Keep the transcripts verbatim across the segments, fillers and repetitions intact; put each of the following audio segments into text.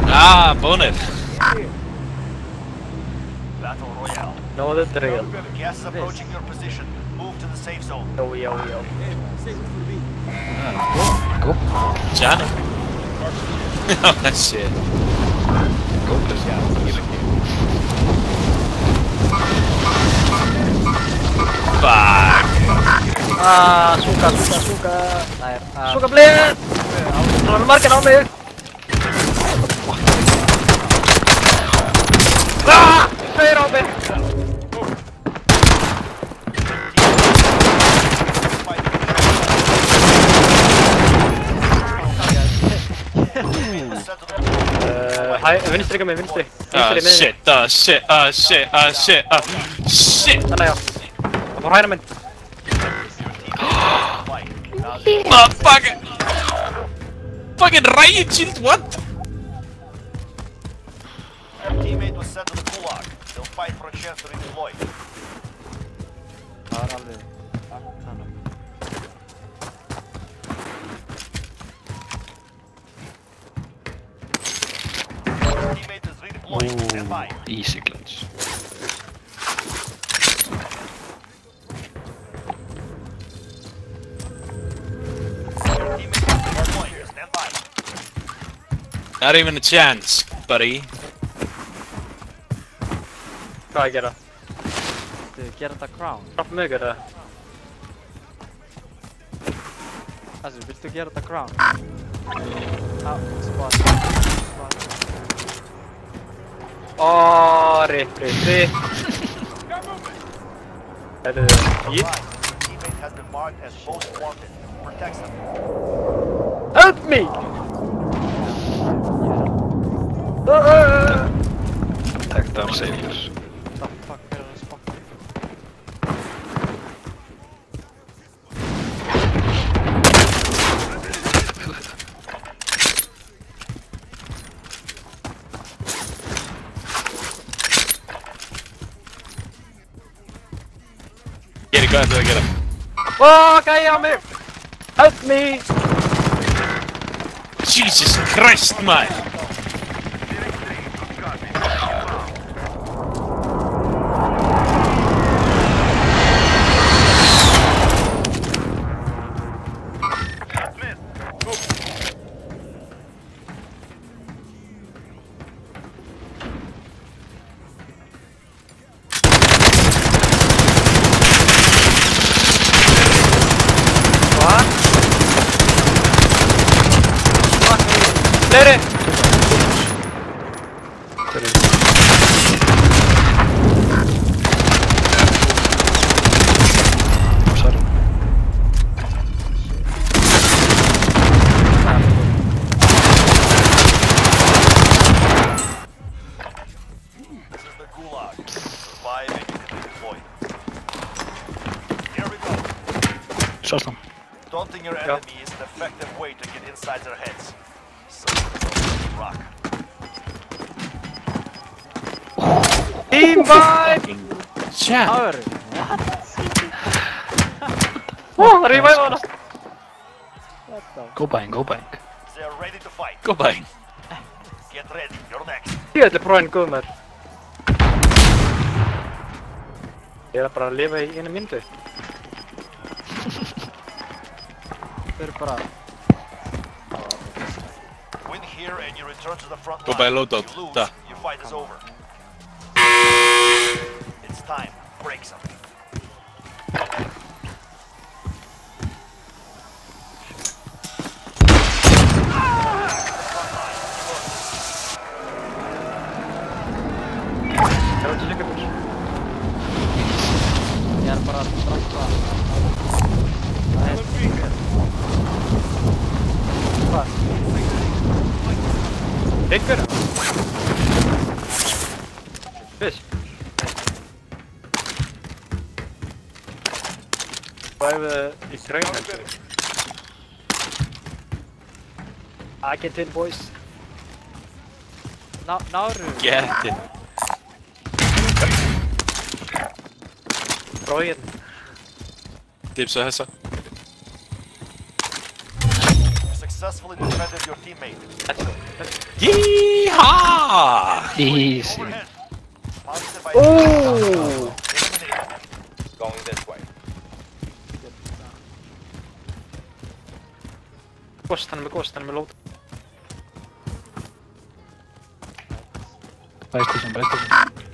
Ah, boner. Battle Royale. Know the drill. Gas is approaching your position. Move to the safe zone. Yo, yo, yo. Ah, go. Johnny. Oh, shit. Go, let's go. Fuck. Ah, suka, suka, suka. Suka bled. Terlalu marken om mig. Ah! Säger om mig. Hej, vänster med vänster. Ah, shit, ah, shit, ah, shit, ah, shit, ah, shit. Där är jag. Jag får höra mig. Motherfucker! Fucking riot shield, what? Your teammate was sent to the gulag. They'll fight for a chance to redeploy. Har aldrig... Your teammate is redeploying. Stand by. Easy clutch. Your teammate is redeploying. Stand by. Not even a chance, buddy. Ska jag göra? Du, get the crown. Framför mig är det. Alltså, vill du get the crown? Ja, spara. Spara. Åh, rip, rip, rip. Är det hit? Your teammate has been marked as most wanted. Protect them. Help me! Attack down saviors. What the fuck är det spot? Get it, go ahead, get him. Åh, kan jag med? Help me! Jesus Christ, man! Blir det? This is the gulag. Survive and you can redeploy. Here we go. Shot them. Daunting your enemy is an effective way to get inside their heads. So, rock. Team vibe! Chat. Hör! Åh, revive honom! What the... Go bang, go bang. They're ready to fight. Go bang. Get ready. You're next. Tiedätkö, Brian kommer? Jag bara leva i en minut. Det är bara... Win here and you return to the front Go line. by loadout. You lose, Da. your fight is over. It's time. Break something. Jag vill försöka push. Jag är bara straffa. Nej, vad? Räcker det? Fish. Vad är det i strängen? I get in, boys. Na, Nauru! Get it. Bra igen. Typ så här så. You successfully defended your teamate. Let's go. Yeehaw! Ah! Easy. Positive by Oh! going this way. Ghost, hann er með ghost, hann er með load. Bæstísum, bæstísum.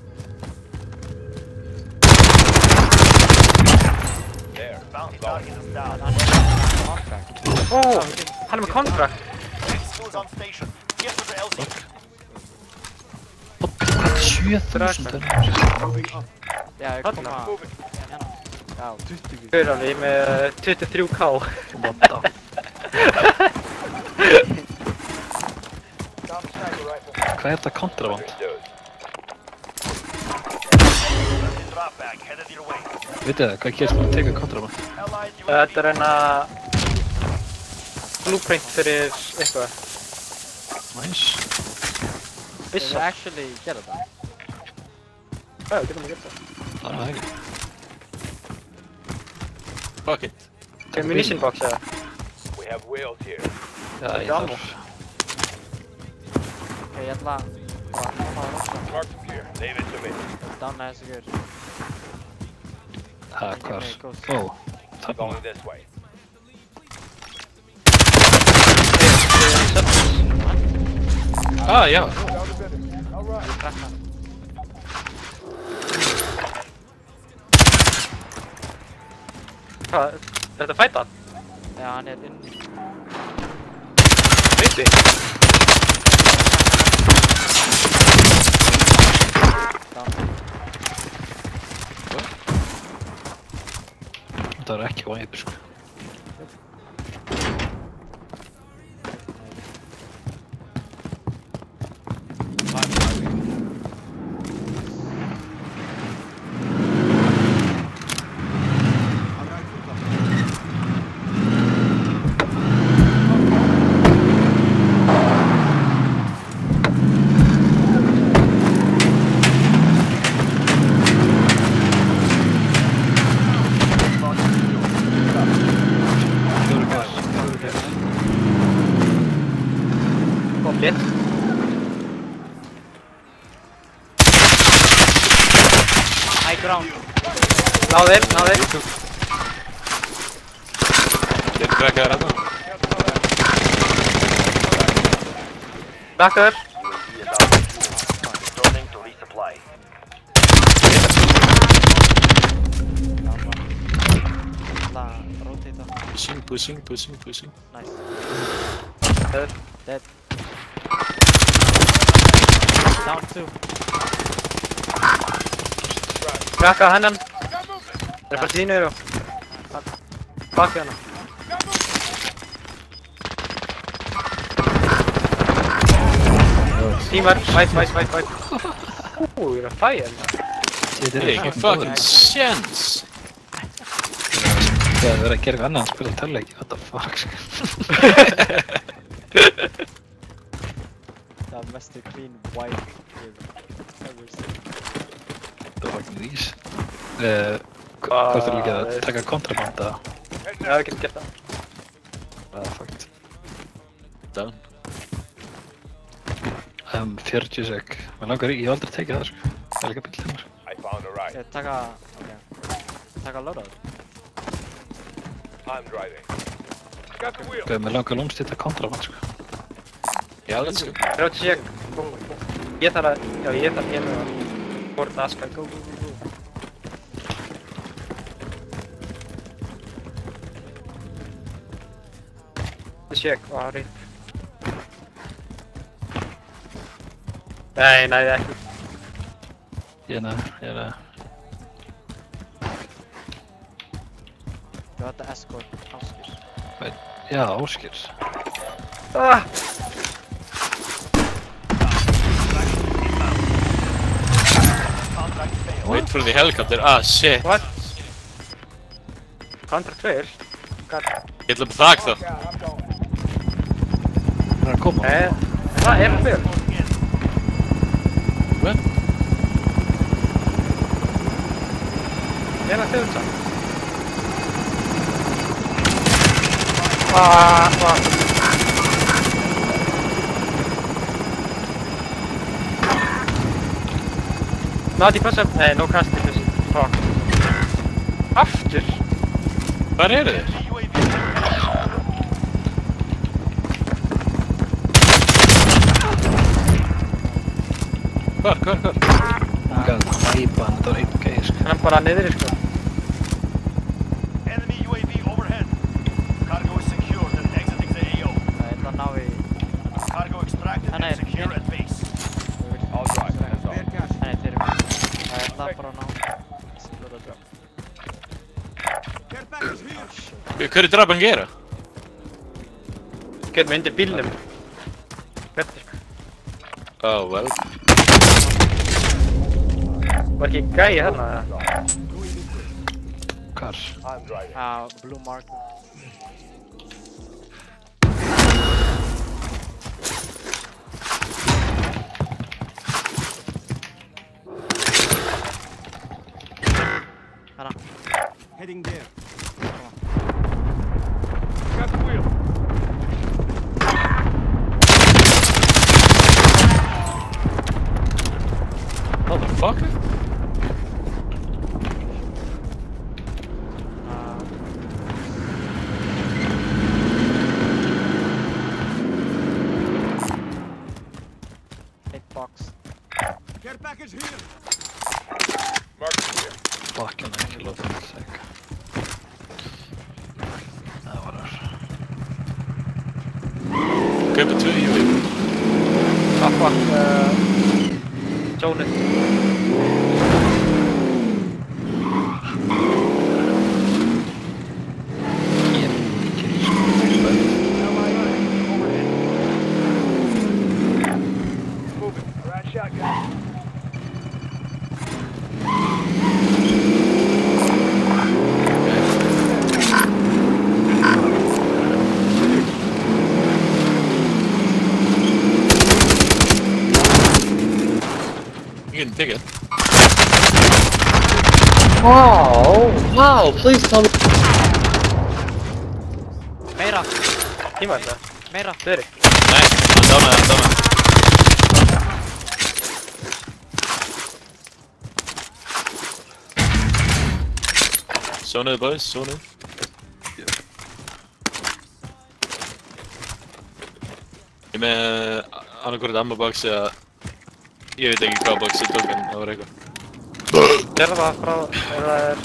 There, bounty target is down. Oh! Hann er með contract. Schools on station. Get to the L Z. sjö þúsund er það. Já, ég kom að... Hérna. Já, tuttugu. Hver alveg, ég er með tuttugu og þrjú K. Vata. Hvað er þetta kontraband? Drop back, headed your way. Vitið þið, hvað gerst maður að teka kontraband? Allied U A V. Þetta er enna... blueprint fyrir eitthvað. Nice. Did you Bissa. actually get it? Já, við getum að geta það. Það er ekki. Fuck it. Það er munition box eða? We have whales here. Já, ég Ammo. þarf. Ok, ég ætla að... að koma að rossa. Mark here. Leave it to me. Down þessi gaur. Það er hvar. Ó, þarna. Going this way. Ah, já. Ég krakka. Hvað? Er þetta fæta? Já, hann er inn. Veitu? Down. Það er ekki væpur, sko. Komplett. High ground. Náðir, náðir. Getur krakkaðar þetta? Bakkar. Returning to resupply. Down one. Ég ætla að rotate það. Pushing, pushing, pushing, pushing. Nice. Dead. Dead. Down two. Krakka hennan. Það er bara þínu eru. Bakki hana. Tímar, væt, væt, væt, væt. Ú, ég er að fæja hérna. Þetta Hey, ekki fucking chance. Það er verið að gera eitthvað annað en spila tölleiki, what the fuck, sko. Það er mestu clean white ég ever seen. Það var ekki rís. Uh, Hvað þurfum við að taka kontraband að? Já, við getum gert það. Það er fakt. Down. Um, fjörutíu sek. Mér langar í, ég hef aldrei tekið það, sko. Það er líka bíll hennar. I found a ride. Ég taka... ok. Taka loadout. I'm driving. Got the wheel. Sko, mér langar lúmst þetta kontraband, sko. Já, let's go. þrjátíu sek. Ég þarf að, já ég þarf að gera hvort aska. Go, go, go, go. Sek, hvað har ég? Nei, nei, ekki. Ég er það, ég er það. Ég ætla escort Ásgeir. Já, Ásgeir. Ah! Wait for the helicopter. Ah, shit. What? Contract fail? God. Ég ætla að þakka það. Það er að koma. Eh, það er fail. What? Er það fail samt? Ah, ah. Naughty, passa. Nei, no cast í þessu. Fuck. Aftur? Hvar eru þeir? Enemy U A V Hvar, hvar, hvar? Gæði að hæpa hann, þetta var einn gæði sko. Hann bara niður, sko. Enemy U A V overhead. Cargo is secured and exiting the A O. Það er það ná í... Cargo extracted Hann and er- secure at base. All right, hands on. Hann er fyrir mig. Það er það bara að ná. Slúta drop. Hver er drapan gera? Getum við undir bílnum. Betur, sko. Oh, well. Var ekki gæi hérna, eða? Hvar? Ah, blue marker. Hanna. Heading there. Got the wheel. Motherfucker? Ah. Eight box. Care package here. Fucking ekki láta þetta segja. Það var þar. Kaupa tvö í við. Ah, fuck. Uh, Sjónið. Ég er ekki í sko. Moving. Right shotgun. You can take it. Wow! Wow, please tell me. Meira! Tíma þetta. Meira! Fyrir. Nei, hann dánaði, hann dánaði. Sónuðu boys, sónuðu. Ég með annarkvort amma box eða ég veit ekki hvað box ég tók en það var eitthvað. Gerða það frá, ef það er...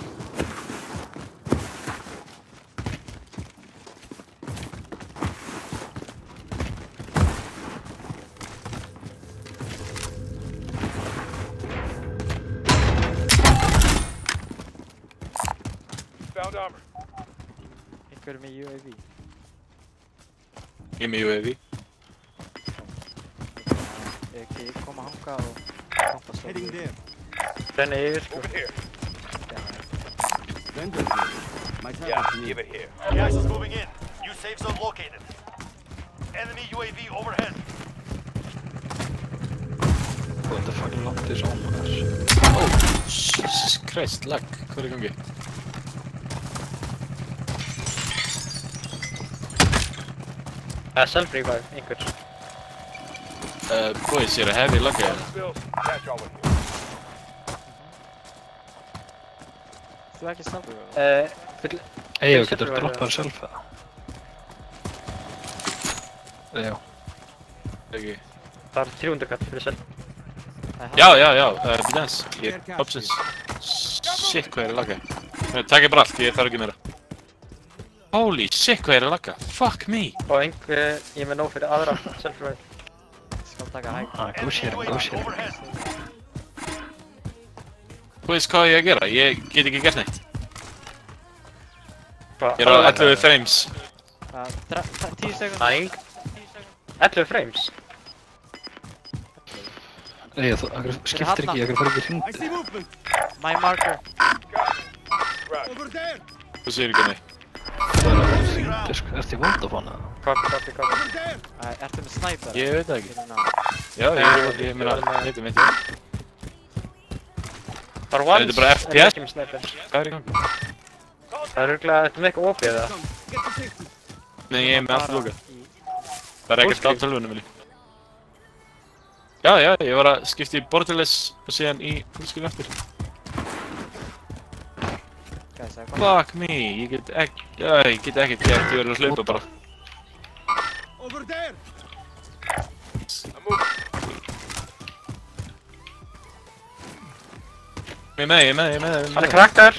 Found armor. Einhver með U A V. Ég með U A V. Ég ekki koma hanga og kompa svo. Heading there. Renni yfir, sko. Over here. Vendor here. Might have Yeah, what you give need. it here. Gas is moving in. New safe zone located. Enemy U A V overhead. What the fuck langt þessu omar? Oh, Jesus Christ, lag. Hvað er í gangi? Það er self-revive, einhver. Uh, boys, ég er að hefi lagga hérna. Bills. Catch all of you. Þú ekki snabbu? Uh, full... Eyjó, getur þú droppað þér sjálf eða? Eyjó. Ekki. Það er þrjú hundruð kall fyrir self. Já, já, já, uh, Bidens. Ég er opsins. Shit, hvað er að lagga? Takk ég bara allt, ég þarf ekki meira. Holy shit, hvað er að lagga? Fuck me! Og einhver, ég er með nóg fyrir aðra self-revive. Skal taka hæg. Ah, go Enemy sharing, U A go V sharing. overhead. Þú veist hvað ég að gera? Ég get ekki gert neitt. Hvað? Ég er á ellefu frames. Uh, tíu sekund. Næng. ellefu frames. Eyjó, þú akkur skiptir ekki, akkur farið ekki I hringt. see movement. My marker. Over there. Þú segir ekki neitt. Það er að það hringtir sko, ertu í Vodafone eða? Copy, copy, copy. Over there. Uh, ertu með sniper? Ég veit það ekki. Hérna. Já, ég, ég, ég meina, heitum mitt. Bara Er once, þetta bara F P S? en ekki með sniper. Hvað er í gangi? Það er örugglega, þetta er með eitthvað opið eða? Come. Get to safety. Nei, ég er með allt lúkað. í- Það er ekkert á Fullscreen. tölvunum minni. Já, já, ég var að skipta í borderless og síðan í fullskip eftir. Guys, I got Fuck me, ég get ekki, já, ég get ekkert gert, ég verður að hlaupa bara. Over there! Ég er með, ég er með, ég er með, ég er Hann er með. krakkar.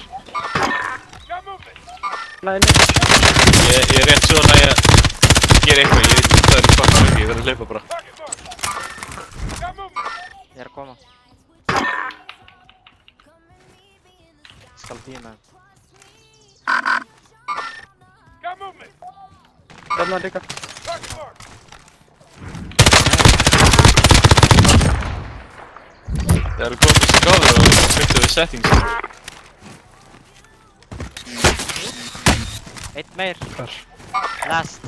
Nei, nei. Ég, ég er rétt svona að ég gera eitthvað, ég veit ekki hvað er fuck me, ég verður að hlaupa bara. Ég er að koma. Skal tíma. Hérna líka. Það eru komið til skáður og fyrstu við settings. Eitt meir. Hvar? Last.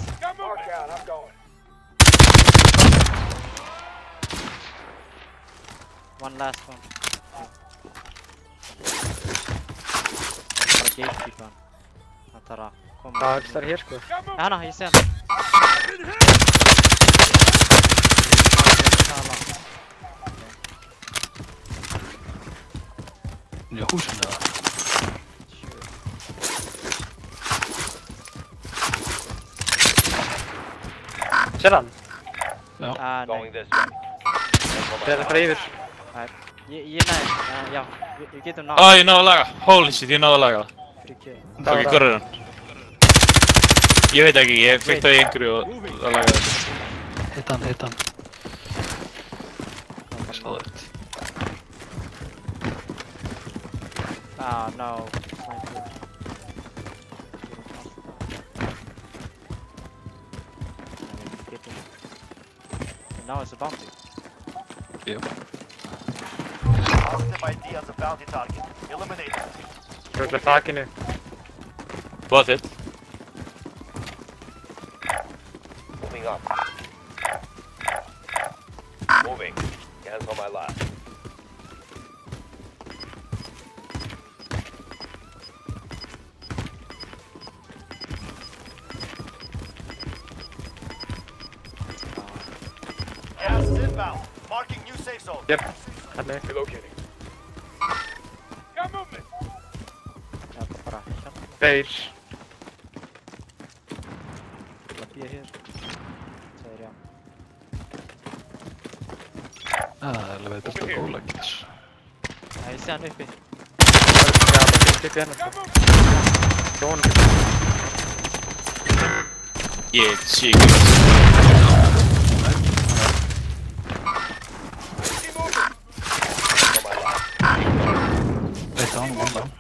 One last one. Það er bara gatekeeper. Það þarf að koma. Já, það er hér sko. Hanna, ég sé hann. Það er langt. Í húsinu eða? Sér hann? Ah, nei. Það er að fara yfir. Nei. Ég, ég næði. Uh, já, við, við getum náð. Á, ég náðu að laga, holy shit, ég náðu að laga það. Fyrir Q. Ok, hvað er hann? Ég veit ekki, ég fikk það í einhverju og að laga þetta. Hitt hann, hitt hann. Sláðið. Ah, no. Sniper. And now it's a bounty. Jú. Positive I D on the bounty target. Eliminate it. Röglega þakinu. Bought it. Moving up. Moving. Hands on my last. Gas is inbound. Marking new safe zone. Jöp. Hérna. Relocating. Já, það er bara hérna. Tveir. Það býr hér. Tveir, já. Það er alveg besta góðlækis. Já, ég sé hann uppi. Já, það er upp hérna sko. Sjónum. Ég sé ekki það. Eitt án, eitt án.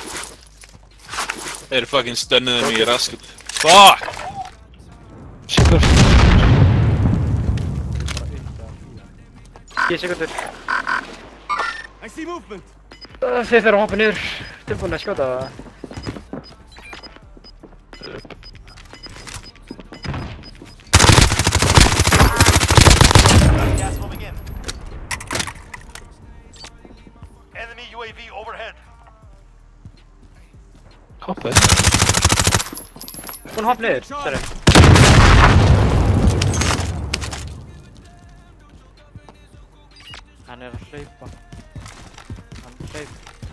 Þeir eru fucking stönnuðið mér í raskat. Fuck! Sigur. Tíu sekundur. I see movement! Þið þurfum að hoppa niður. Tilbúin að skjóta það. Gas moving in. Enemy U A V overhead. Hoppið. Hún hopp niður. Sérðu. Hann er að hlaupa. Hann hlaup.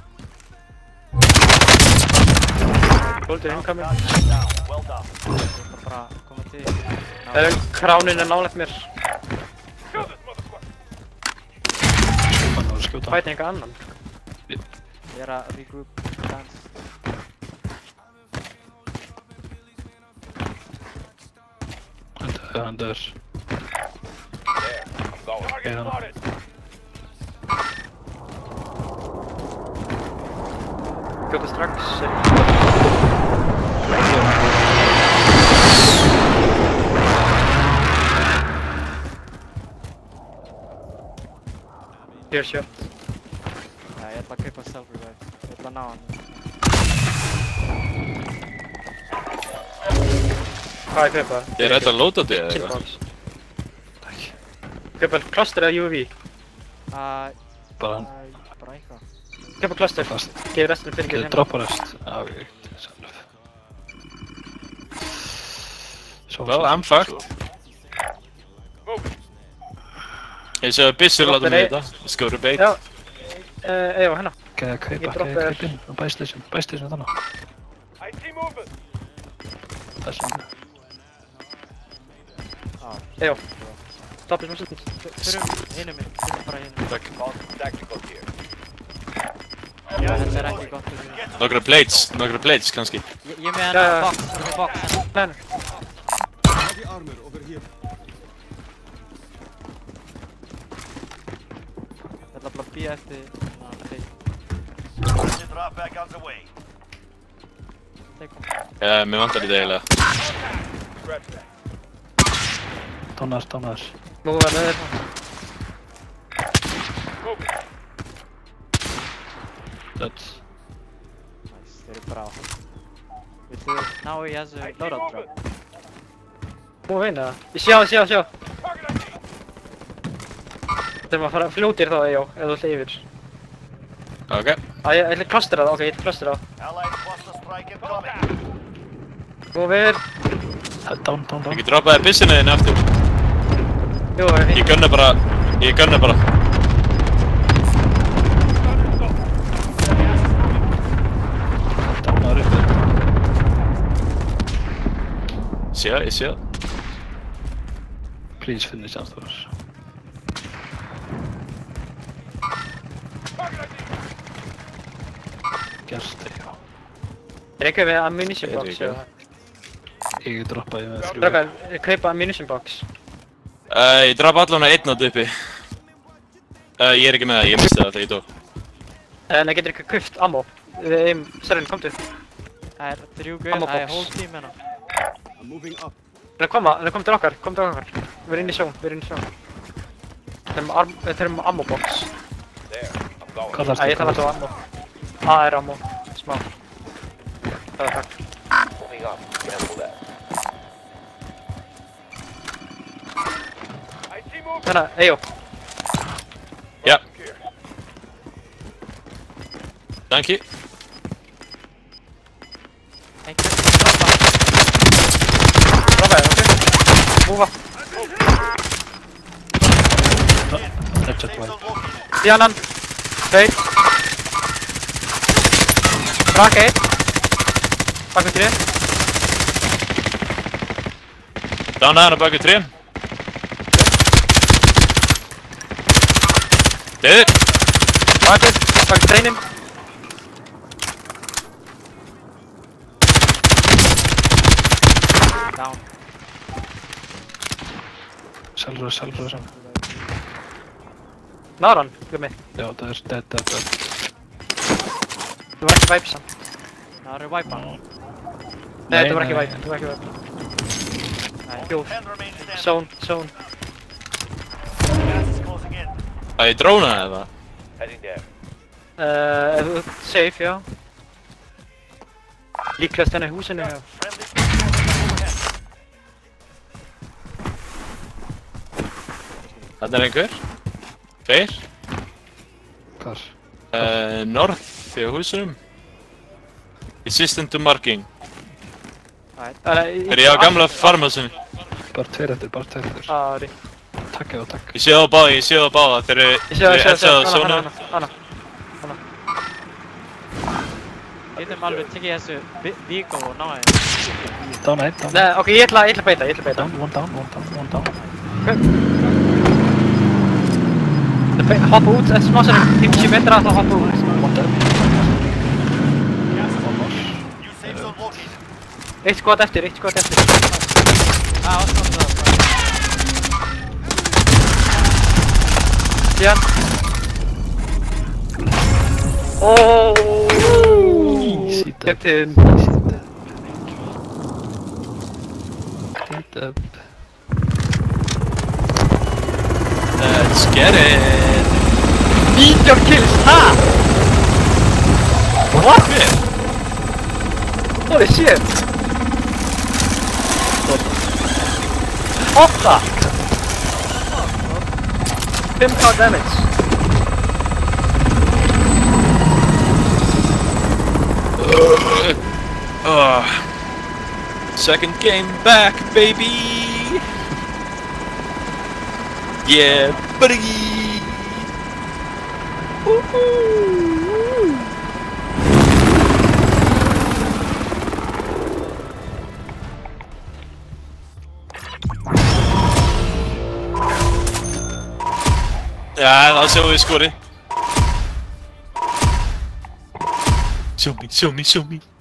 Goldur incoming. Target down. Well done. Þú þarf bara að koma til. Ná, Það er kránin er nálægt mér. Hann var að skjóta. Fæti enga annan. Ég er að regroup dance. Hann dör, hann dör. Er hann? Skjóta strax. Hér shot. Já, ég ætla að kaupa self-revive. Ég ætla að ná hann. Hvað er kaupa? Er þetta loadouti eða eitthvað? Killbox. Kaupa cluster eða U A V? Uh, Bara, uh, bara eitthvað. Kaupa cluster. Fast. Geði restin fyrir Getur hérna. droppa rest. Já, ég veit, sjálf. Svo Well, I'm fucked. Ég sé að byssur láta mig Droppaði- þetta. Skóru beit. Já. Uh, Eyjó, hérna. Gæði að kaupa, Ég gæði droppa að þér. kaupa inn á bæslisum, bæslisum þannig. I see movement. Þessum. Eyjó. Stoppið sem sýttis. Þurfum hinum minn, þurfum bara hinum minn. Takk. Found tactical here. Þetta er ekki gott fyrir mig. Nokkra blades, nokkra blades kannski. Ég ég er með Já, hérna já. box, ég er með box. Nei, nei. Heavy armor over here. Ég ætla bara að býja eftir hérna þeir. Friendly drop back on the way. Tekum. Já, mér vantar þetta eiginlega. Scratch that. Tónar, tónar. Nú er með þér. Moving. Döds. Nice, þeir eru bara á. Viltu ná í þessu loadout drop? Nú veina það. Ég sjá, sjá, sjá. Target I D. Þegar maður fara fljótir þá, Eyjó, ef þú ætla yfir. Ok. Æ, ég ætla að klastera það, ok, ég ætla að klastera það. Allied cluster strike incoming. Nú við. Dán, dán, dán. Ég get droppaði byssuna þín aftur. Jú, það er Ég fínt. gunna bara, ég gunna bara. Dánar uppi. Sé það, ég sé það. Please finish answers. Gerst, já. Er eitthvað við ammunition Ég veit box ekki. eða? Ég droppaði með þrjú. Drakar, kaupa ammunition box. Uh, ég drapa allan að einn átt uppi. Uh, ég er ekki með það, ég misti það þegar ég dó. En það getur eitthvað kuft ammo. Við erum, Sörinn, komdu. Það er þrjú guð, Ammo það er box. whole team hérna. I'm moving up. Það er að koma, það er komið til okkar, komið til okkar. Við erum inn í sjón, við erum inn í sjón. Þeir eru með arm- þeir eru með ammo box. There. I'm going. Hvað Æ, ég þarf alltaf á ammo. A er ammo, smá. Það er takk. Moving up. Cancel that. I see movement. Þannig, Eyjó. Já, Here. thank you. Einhver. Droppaði, ok. Múfa. Headshot Safe wipe. zone located. Díanan. Tveir. Brak eitt. Bak við trén. Dána hana bak við trén. Deyður. Bakið, bak við trénin. Down. Selvra, selvra, selvra. Náður hann, gummi. Já, það er dead, dead, dead. Það var ekki væp samt. Það eru wipe hann. Nei, þetta var ekki væp, þetta var ekki væp. Jú, Ten remain standing. zone, zone. Gas is closing in. Það er dróna eða? Heading there. Uh, ef þú ert safe, já. Líklegast henni í húsinu, já. Friendly overhead. Þarna er einhver. Tveir. Hvar? Uh, north í húsunum. Assistant to marking. Er ég á gamla farmhúsinu? Bara tveir eftir, bara tveir eftir. Ari. Takk, já, takk. Ég sé það á báða, ég sé það á báða. Þeir eru... Ég sé það, ég sé það, Þeir eru hana, svona. hana, hana, hana. Getum alveg tekið þessu vehicle og náði. Down einn, down Nei, ok, ég ætla, ég ætla að beita, ég ætla að beita. Down, one down, one down, one down. Það be- hoppa út, eftir smá sem fimmtíu metra þá hoppa út. One dead. New safe zone located. Eitt skot eftir, eitt skot eftir. Ah, ástæðan það. Síðan. Óóóó. Easy dead. Gettin. Easy dead. Dead up. Let's get it! nítján kills, ha? What? Hver? Holy shit. Åtta. fimm K damage. Uh, second game back, baby! Yeah, Pergi. Ja, dan zullen we scoren. Show me, show me, show me.